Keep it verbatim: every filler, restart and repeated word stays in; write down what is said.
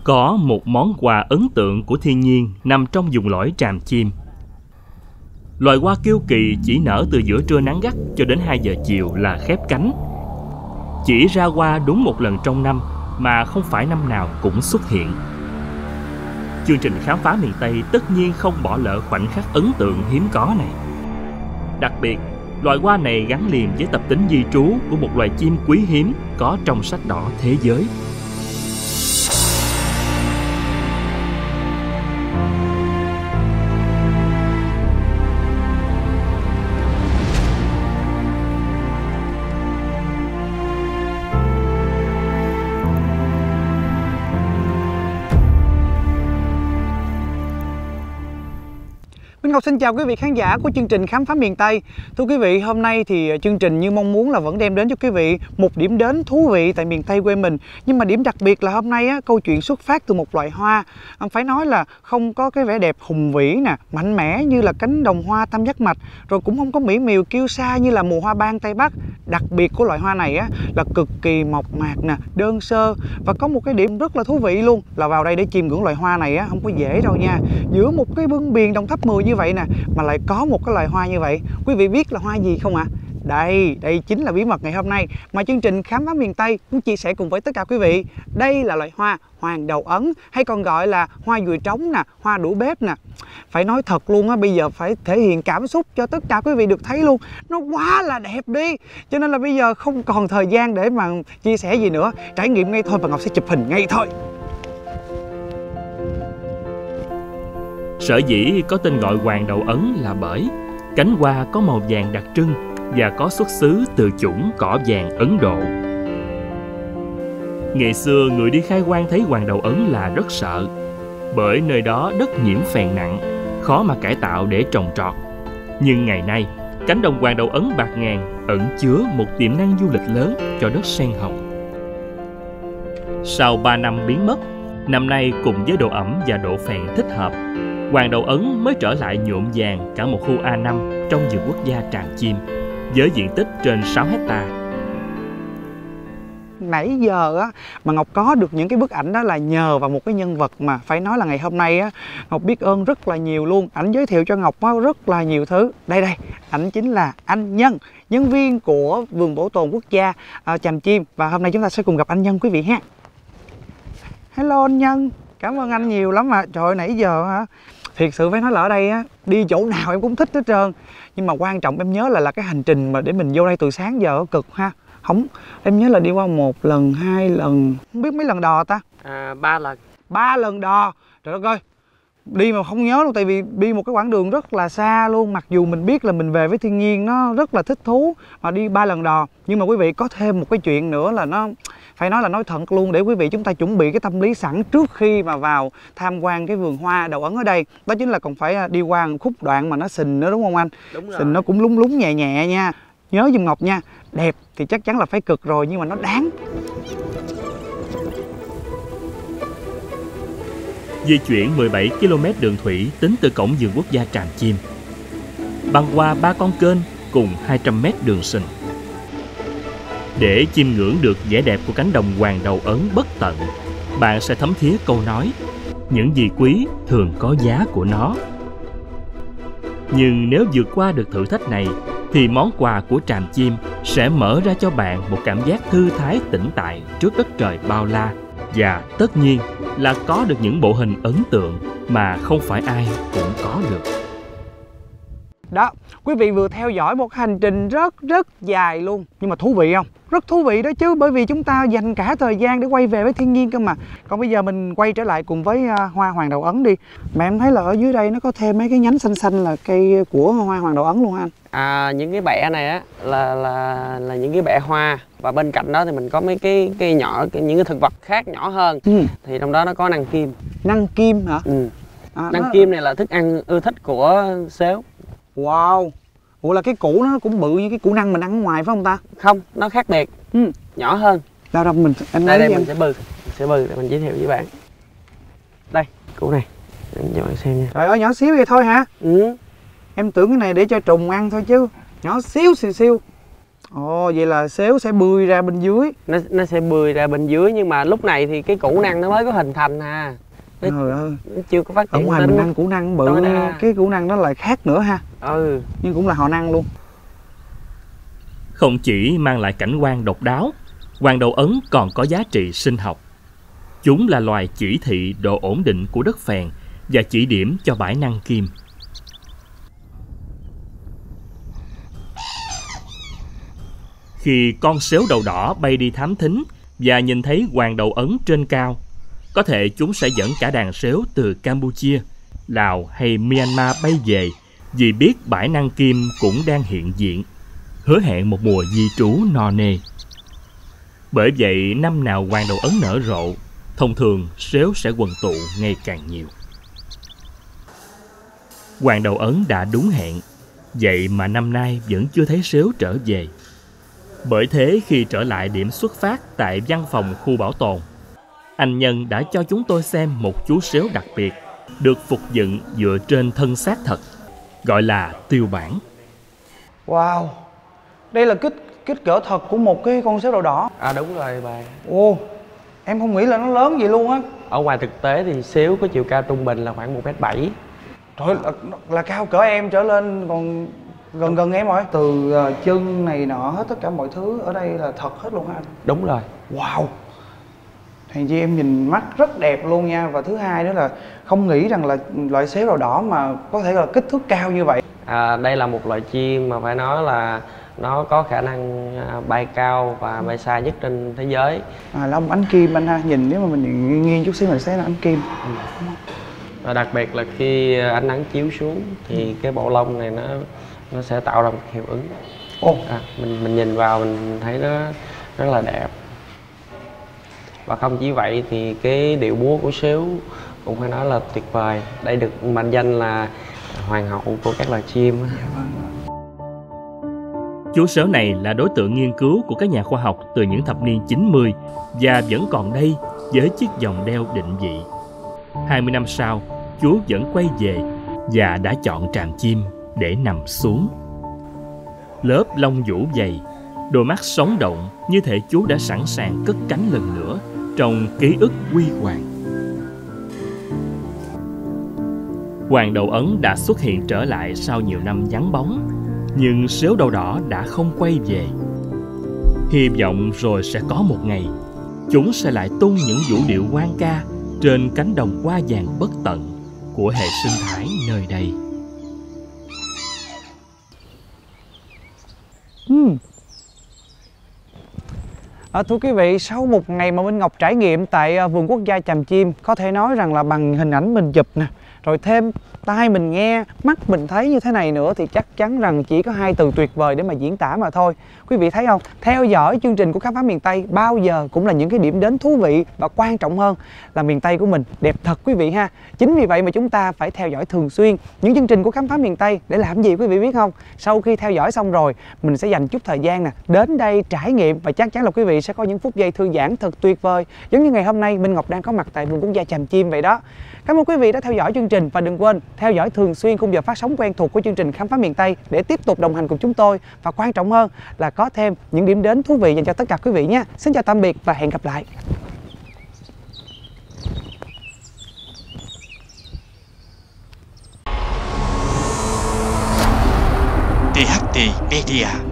Có một món quà ấn tượng của thiên nhiên nằm trong vùng lõi Tràm Chim. Loài hoa kiêu kỳ chỉ nở từ giữa trưa nắng gắt cho đến hai giờ chiều là khép cánh. Chỉ ra hoa đúng một lần trong năm mà không phải năm nào cũng xuất hiện. Chương trình khám phá miền Tây tất nhiên không bỏ lỡ khoảnh khắc ấn tượng hiếm có này. Đặc biệt, loài hoa này gắn liền với tập tính di trú của một loài chim quý hiếm có trong sách đỏ thế giới. Minh Ngọc xin chào quý vị khán giả của chương trình Khám phá miền Tây. Thưa quý vị, hôm nay thì chương trình như mong muốn là vẫn đem đến cho quý vị một điểm đến thú vị tại miền Tây quê mình. Nhưng mà điểm đặc biệt là hôm nay á, câu chuyện xuất phát từ một loại hoa phải nói là không có cái vẻ đẹp hùng vĩ nè, mạnh mẽ như là cánh đồng hoa tam giác mạch, rồi cũng không có mỹ miều kiêu sa như là mùa hoa ban Tây Bắc. Đặc biệt của loại hoa này á, là cực kỳ mộc mạc nè, đơn sơ, và có một cái điểm rất là thú vị luôn là vào đây để chiêm ngưỡng loại hoa này á, không có dễ đâu nha. Giữa một cái bưng biển Đồng Tháp Mười như vậy nè mà lại có một cái loài hoa như vậy. Quý vị biết là hoa gì không ạ? À? Đây, đây chính là bí mật ngày hôm nay mà chương trình Khám phá miền Tây muốn chia sẻ cùng với tất cả quý vị. Đây là loại hoa hoàng đầu ấn, hay còn gọi là hoa dùi trống nè, hoa đũa bếp nè. Phải nói thật luôn á, bây giờ phải thể hiện cảm xúc cho tất cả quý vị được thấy luôn. Nó quá là đẹp đi. Cho nên là bây giờ không còn thời gian để mà chia sẻ gì nữa. Trải nghiệm ngay thôi và Ngọc sẽ chụp hình ngay thôi. Sở dĩ có tên gọi hoàng đầu ấn là bởi cánh hoa có màu vàng đặc trưng và có xuất xứ từ chủng cỏ vàng Ấn Độ. Ngày xưa người đi khai quang thấy hoàng đầu ấn là rất sợ, bởi nơi đó đất nhiễm phèn nặng, khó mà cải tạo để trồng trọt. Nhưng ngày nay, cánh đồng hoàng đầu ấn bạt ngàn ẩn chứa một tiềm năng du lịch lớn cho đất sen hồng. Sau ba năm biến mất, năm nay cùng với độ ẩm và độ phèn thích hợp, hoàng đầu ấn mới trở lại nhuộm vàng cả một khu A năm trong vườn quốc gia Tràm Chim với diện tích trên sáu héc ta. Nãy giờ á mà Ngọc có được những cái bức ảnh đó là nhờ vào một cái nhân vật mà phải nói là ngày hôm nay á Ngọc biết ơn rất là nhiều luôn. Ảnh giới thiệu cho Ngọc rất là nhiều thứ. Đây đây, ảnh chính là anh Nhân, nhân viên của vườn bảo tồn quốc gia uh, Tràm Chim, và hôm nay chúng ta sẽ cùng gặp anh Nhân quý vị ha. Hello anh Nhân, cảm ơn anh nhiều lắm mà. Trời ơi, nãy giờ hả, thiệt sự phải nói là ở đây á, đi chỗ nào em cũng thích hết trơn. Nhưng mà quan trọng em nhớ là là cái hành trình mà để mình vô đây từ sáng giờ cực ha. Không, em nhớ là đi qua một lần, hai lần, không biết mấy lần đò ta? À, ba lần. Ba lần đò. Trời đất ơi, đi mà không nhớ luôn, tại vì đi một cái quãng đường rất là xa luôn. Mặc dù mình biết là mình về với thiên nhiên nó rất là thích thú, mà đi ba lần đò. Nhưng mà quý vị có thêm một cái chuyện nữa là nó phải nói là nói thật luôn, để quý vị chúng ta chuẩn bị cái tâm lý sẵn trước khi mà vào tham quan cái vườn hoa đầu ấn ở đây. Đó chính là còn phải đi qua một khúc đoạn mà nó sình nữa, đúng không anh? Đúng rồi. Sình nó cũng lúng lúng nhẹ nhẹ nha. Nhớ giùm Ngọc nha. Đẹp thì chắc chắn là phải cực rồi, nhưng mà nó đáng. Di chuyển mười bảy ki lô mét đường thủy tính từ cổng vườn quốc gia Tràm Chim, băng qua ba con kênh cùng hai trăm mét đường sình. Để chiêm ngưỡng được vẻ đẹp của cánh đồng hoàng đầu ấn bất tận, bạn sẽ thấm thía câu nói: những gì quý thường có giá của nó. Nhưng nếu vượt qua được thử thách này, thì món quà của Tràm Chim sẽ mở ra cho bạn một cảm giác thư thái tĩnh tại trước đất trời bao la, và tất nhiên là có được những bộ hình ấn tượng mà không phải ai cũng có được. Đó, quý vị vừa theo dõi một hành trình rất rất dài luôn, nhưng mà thú vị không? Rất thú vị đó chứ, bởi vì chúng ta dành cả thời gian để quay về với thiên nhiên cơ mà. Còn bây giờ mình quay trở lại cùng với hoa hoàng đầu ấn đi. Mà em thấy là ở dưới đây nó có thêm mấy cái nhánh xanh xanh là cây của hoa hoàng đầu ấn luôn anh. À, những cái bẹ này á là là là những cái bẹ hoa, và bên cạnh đó thì mình có mấy cái cây nhỏ, những cái thực vật khác nhỏ hơn. Ừ. Thì trong đó nó có năng kim. Năng kim hả? Ừ. À, năng nó... kim này là thức ăn ưa thích của sếu. Wow. Ủa là cái củ nó cũng bự như cái củ năng mình ăn ở ngoài phải không ta? Không, nó khác biệt. Ừ. Nhỏ hơn. Đâu đâu mình em đây lấy đây em. mình sẽ bừ, mình sẽ bừ để mình giới thiệu với bạn. Đây, củ này. Em cho bạn xem nha. Trời ơi, nhỏ xíu vậy thôi hả? Ừ. Em tưởng cái này để cho trùng ăn thôi chứ. Nhỏ xíu xìu xiu. Ồ, vậy là xéo sẽ bươi ra bên dưới. Nó nó sẽ bươi ra bên dưới, nhưng mà lúc này thì cái củ năng nó mới có hình thành à. Nó, Trời ơi, nó chưa có phát triển. ở ngoài tính. mình ăn củ năng bự, cái củ năng đó lại khác nữa ha. Ừ. Nhưng cũng là họ năng luôn. Không chỉ mang lại cảnh quan độc đáo, hoàng đậu ấn còn có giá trị sinh học. Chúng là loài chỉ thị độ ổn định của đất phèn và chỉ điểm cho bãi năng kim. Khi con sếu đầu đỏ bay đi thám thính và nhìn thấy hoàng đậu ấn trên cao, có thể chúng sẽ dẫn cả đàn sếu từ Campuchia, Lào hay Myanmar bay về, vì biết bãi năng kim cũng đang hiện diện, hứa hẹn một mùa di trú no nê. Bởi vậy, năm nào hoàng đậu ấn nở rộ, thông thường sếu sẽ quần tụ ngày càng nhiều. Hoàng đậu ấn đã đúng hẹn, vậy mà năm nay vẫn chưa thấy sếu trở về. Bởi thế khi trở lại điểm xuất phát tại văn phòng khu bảo tồn, anh Nhân đã cho chúng tôi xem một chú sếu đặc biệt được phục dựng dựa trên thân xác thật, gọi là tiêu bản. Wow, đây là kích kích cỡ thật của một cái con sếu đầu đỏ. À đúng rồi bà. Ồ, em không nghĩ là nó lớn vậy luôn á. Ở ngoài thực tế thì sếu có chiều cao trung bình là khoảng một mét bảy. Trời ơi, là, là cao cỡ em trở lên, còn gần gần em rồi. Từ uh, chân này nọ hết, tất cả mọi thứ ở đây là thật hết luôn hả anh? Đúng rồi. Wow, hèn chi em nhìn mắt rất đẹp luôn nha. Và thứ hai nữa là không nghĩ rằng là loại sếu đầu đỏ mà có thể là kích thước cao như vậy. À, đây là một loài chim mà phải nói là nó có khả năng bay cao và bay xa nhất trên thế giới. À, lông ánh kim anh ha, nhìn nếu mà mình nhìn nghiêng chút xíu mình sẽ là ánh kim. Ừ. Và đặc biệt là khi ánh nắng chiếu xuống thì cái bộ lông này nó nó sẽ tạo ra một hiệu ứng. Ồ. À, mình mình nhìn vào mình thấy nó rất là đẹp. Và không chỉ vậy thì cái điệu múa của sếu cũng phải nói là tuyệt vời. Đây được mệnh danh là hoàng hậu của các loài chim. Chú sếu này là đối tượng nghiên cứu của các nhà khoa học từ những thập niên chín mươi và vẫn còn đây với chiếc vòng đeo định vị. hai mươi năm sau, chú vẫn quay về và đã chọn tràm chim để nằm xuống. Lớp lông vũ dày, đôi mắt sống động như thể chú đã sẵn sàng cất cánh lần nữa trong ký ức huy hoàng. Hoàng đậu ấn đã xuất hiện trở lại sau nhiều năm vắng bóng, nhưng sếu đầu đỏ đã không quay về. Hy vọng rồi sẽ có một ngày chúng sẽ lại tung những vũ điệu hoang ca trên cánh đồng hoa vàng bất tận của hệ sinh thái nơi đây. uhm. À, thưa quý vị, sau một ngày mà Minh Ngọc trải nghiệm tại vườn quốc gia Tràm Chim, có thể nói rằng là bằng hình ảnh mình chụp nè, rồi thêm tai mình nghe, mắt mình thấy như thế này nữa thì chắc chắn rằng chỉ có hai từ tuyệt vời để mà diễn tả mà thôi. Quý vị thấy không? Theo dõi chương trình của Khám phá miền Tây bao giờ cũng là những cái điểm đến thú vị, và quan trọng hơn là miền Tây của mình đẹp thật quý vị ha. Chính vì vậy mà chúng ta phải theo dõi thường xuyên những chương trình của Khám phá miền Tây. Để làm gì quý vị biết không? Sau khi theo dõi xong rồi, mình sẽ dành chút thời gian nè đến đây trải nghiệm, và chắc chắn là quý vị sẽ có những phút giây thư giãn thật tuyệt vời, giống như ngày hôm nay Minh Ngọc đang có mặt tại vườn quốc gia Tràm Chim vậy đó. Cảm ơn quý vị đã theo dõi chương trình, và đừng quên theo dõi thường xuyên khung giờ phát sóng quen thuộc của chương trình Khám phá miền Tây để tiếp tục đồng hành cùng chúng tôi, và quan trọng hơn là có thêm những điểm đến thú vị dành cho tất cả quý vị nhé. Xin chào tạm biệt và hẹn gặp lại. tê hát tê Media.